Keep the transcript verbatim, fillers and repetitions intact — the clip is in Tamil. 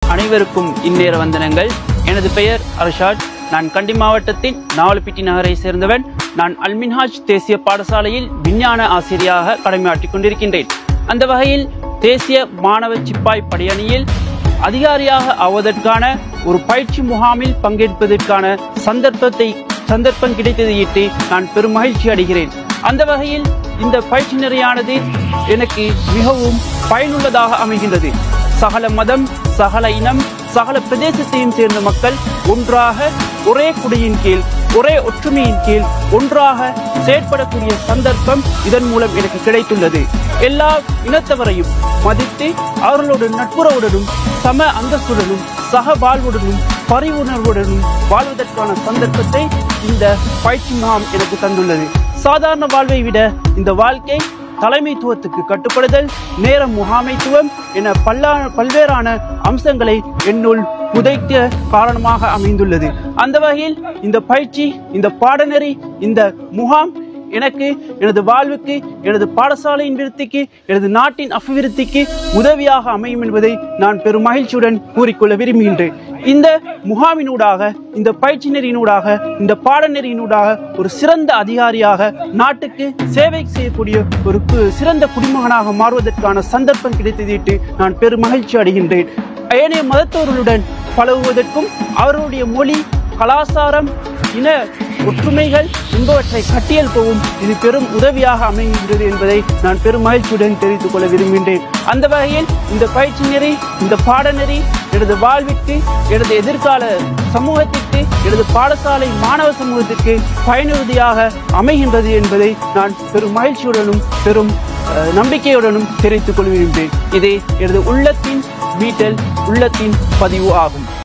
அனைவருக்கும் இந்நேர வந்தனங்கள். எனது பெயர் அர்ஷாத். நான் கண்டி மாவட்டத்தின் நாவலப்பிட்டி நகரை சேர்ந்தவன். நான் அல்மின்ஹாஜ் தேசிய பாடசாலையில் விஞ்ஞான ஆசிரியராக கடமையாற்றிக் கொண்டிருக்கின்றேன். அந்த வகையில் தேசிய மாணவ சிப்பாய் படையணியில் அதிகாரியாக ஆவதற்கான ஒரு பயிற்சி முகாமில் பங்கேற்பதற்கான சந்தர்ப்பத்தை சந்தர்ப்பம் கிடைத்ததையிட்டு நான் பெரும் மகிழ்ச்சி அடைகிறேன். அந்த வகையில் இந்த பயிற்சி நிறையானது எனக்கு மிகவும் பயனுள்ளதாக அமைகின்றது. சகல மதம், சகல இனம், சகல பிரதேசத்தையும் சேர்ந்த மக்கள் ஒன்றாக ஒரே குடியின் கீழ், ஒரே ஒற்றுமையின் கீழ் ஒன்றாக செயற்படக்கூடிய சந்தர்ப்பம் இதன் மூலம் எனக்கு கிடைத்துள்ளது. எல்லா இனத்தவரையும் மதித்து அவர்களோடு நட்புறவுடனும் சம அந்தஸ்துடனும் சக வாழ்வுடனும் பரிவுணர்வுடனும் வாழ்வதற்கான சந்தர்ப்பத்தை இந்த பயிற்சி முகாம் எனக்கு தந்துள்ளது. சாதாரண வாழ்வை விட இந்த வாழ்க்கை தலைமைத்துவத்துக்கு கட்டுப்படுதல், நேர முகாமைத்துவம் என பல்லா பல்வேறான அம்சங்களை என்னுள் புதைக்க காரணமாக அமைந்துள்ளது. அந்த வகையில் இந்த பயிற்சி, இந்த பாடநெறி, இந்த முகாம் எனக்கு எனது வாழ்வுக்கு, எனது பாடசாலையின் விருத்திக்கு, எனது நாட்டின் அபிவிருத்திக்கு உதவியாக அமையும் என்பதை நான் பெரும் மகிழ்ச்சியுடன் கூறிக்கொள்ள விரும்புகின்றேன். இந்த முகாமினூடாக, இந்த பயிற்சி நெறியினூடாக, இந்த பாடநெறியினூடாக ஒரு சிறந்த அதிகாரியாக, நாட்டுக்கு சேவை செய்யக்கூடிய ஒரு சிறந்த குடிமகனாக மாறுவதற்கான சந்தர்ப்பம் கிடைத்ததிட்டு நான் பெரும் மகிழ்ச்சி அடைகின்றேன். ஏனைய மதத்தவர்களுடன் பழகுவதற்கும் அவர்களுடைய மொழி, கலாச்சாரம், இன ஒற்றுமைகள் என்பவற்றை கட்டியெழுப்பவும் இது பெரும் உதவியாக அமைகின்றது என்பதை நான் பெரும் மகிழ்ச்சியுடன் தெரிவித்துக் கொள்ள விரும்புகின்றேன். அந்த வகையில் இந்த பயிற்சி நெறி, இந்த பாடநெறி எனது வாழ்விற்கு, எனது எதிர்கால சமூகத்திற்கு, எனது பாடசாலை மாணவ சமூகத்திற்கு பயனுறுதியாக அமைகின்றது என்பதை நான் பெரும் மகிழ்ச்சியுடனும் பெரும் நம்பிக்கையுடனும் தெரிவித்துக் கொள்ள விரும்புகிறேன். இது எனது உள்ளத்தின் மீட்டல், உள்ளத்தின் பதிவு ஆகும்.